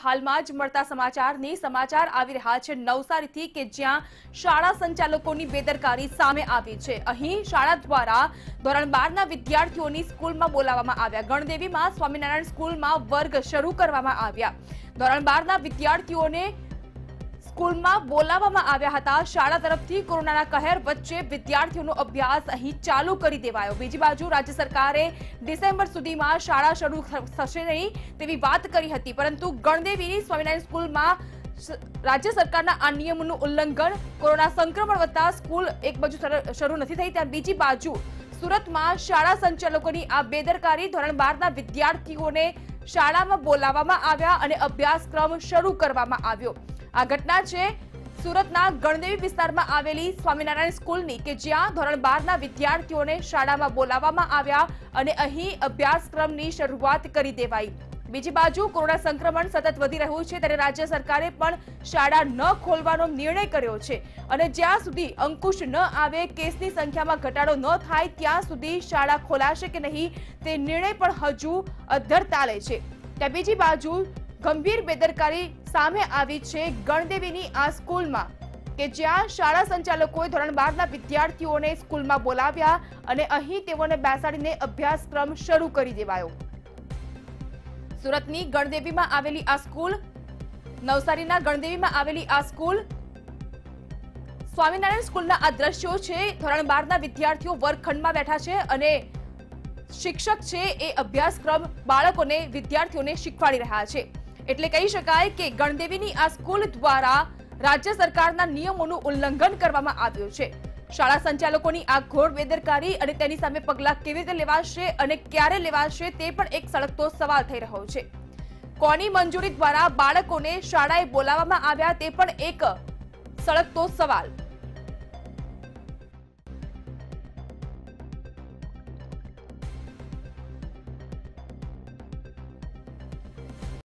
હાલમાં જ મળતા સમાચાર આવી રહ્યા છે નવસારીથી કે જ્યાં શાળા સંચાલકોની બેદરકારી સામે આવી છે। અહીં શાળા દ્વારા ધોરણ 12 ના વિદ્યાર્થીઓની સ્કૂલમાં બોલાવવામાં આવ્યા। ગણદેવીમાં સ્વામિનારાયણ સ્કૂલમાં વર્ગ શરૂ કરવામાં આવ્યા। ધોરણ 12 ના વિદ્યાર્થીઓને સ્કૂલમાં બોલાવવામાં આવ્યા હતા। શાળા તરફથી કોરોનાના કહેર વચ્ચે વિદ્યાર્થીઓનો અભ્યાસ અહીં ચાલુ કરી દેવાયો। બીજી બાજુ રાજ્ય સરકારે ડિસેમ્બર સુધીમાં શાળા શરૂ થશે નહીં તેવી વાત કરી હતી, પરંતુ ગણદેવીની સ્વામિનારાયણ સ્કૂલમાં રાજ્ય સરકારના આ નિયમોનું ઉલ્લંઘન, કોરોના સંક્રમણ વધતા સ્કૂલ એક બાજુ શરૂ નથી થઈ ત્યાં બીજી બાજુ સુરતમાં શાળા સંચાલકોની આ બેદરકારી, ધોરણ 12 ના વિદ્યાર્થીઓને શાળામાં બોલાવવામાં આવ્યા અને અભ્યાસક્રમ શરૂ કરવામાં આવ્યો। આ ઘટના છે સુરતના ગણદેવી વિસ્તારમાં આવેલી સ્વામિનારાયણ સ્કૂલની કે જ્યાં ધોરણ 12 ના વિદ્યાર્થીઓને શાળામાં બોલાવવામાં આવ્યા અને અહીં અભ્યાસક્રમની શરૂઆત કરી દેવાઈ। બીજી બાજુ કોરોના સંક્રમણ સતત વધી રહ્યું છે ત્યારે રાજ્ય સરકારે પણ શાળા ન ખોલવાનો નિર્ણય કર્યો છે અને જ્યાં સુધી અંકુશ ન આવે, કેસની સંખ્યામાં ઘટાડો ન થાય ત્યાં સુધી શાળા ખોલાશે કે નહીં તે નિર્ણય પણ હજુ અધ્ધર ચાલે છે। ત્યાં બીજી બાજુ ગંભીર બેદરકારી સામે આવી છે ગણદેવીની આ સ્કૂલમાં કે જ્યાં શાળા સંચાલકોએ ધોરણ 12 ના વિદ્યાર્થીઓને સ્કૂલમાં બોલાવ્યા અને અહીં તેઓને બેસાડીને અભ્યાસક્રમ શરૂ કરી દેવાયો। સુરતની ગણદેવીમાં આવેલી આ સ્કૂલ, નવસારીના ગણદેવીમાં આવેલી આ સ્કૂલ, સ્વામિનારાયણ સ્કૂલના આ દ્રશ્યો છે। ધોરણ 12 ના વિદ્યાર્થીઓ વર્ગખંડમાં બેઠા છે અને શિક્ષક છે એ અભ્યાસક્રમ બાળકોને, વિદ્યાર્થીઓને શીખવાડી રહ્યા છે। એટલે કહી શકાય કે ગણદેવીની આ સ્કૂલ દ્વારા રાજ્ય સરકારના નિયમોનું ઉલ્લંઘન કરવામાં આવ્યું છે। શાળા સંચાલકોની આ ઘોર બેદરકારી અને તેની સામે પગલાં કેવી રીતે લેવાશે અને ક્યારે લેવાશે તે પણ એક સળગતો સવાલ થઈ રહ્યો છે। કોની મંજૂરી દ્વારા બાળકોને શાળાએ બોલાવવામાં આવ્યા તે પણ એક સળગતો સવાલ।